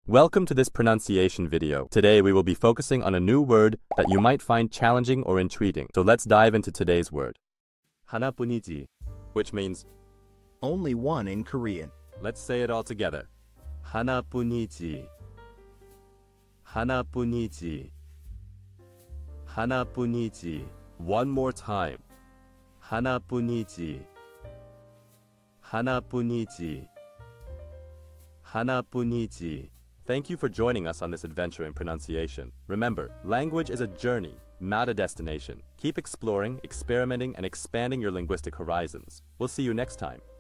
Welcome to this pronunciation video. Today we will be focusing on a new word that you might find challenging or intriguing. So let's dive into today's word. 하나뿐이지, which means only one in Korean. Let's say it all together. 하나뿐이지. 하나뿐이지. 하나뿐이지. One more time. 하나뿐이지. 하나뿐이지. 하나뿐이지. Thank you for joining us on this adventure in pronunciation. Remember, language is a journey, not a destination. Keep exploring, experimenting, and expanding your linguistic horizons. We'll see you next time.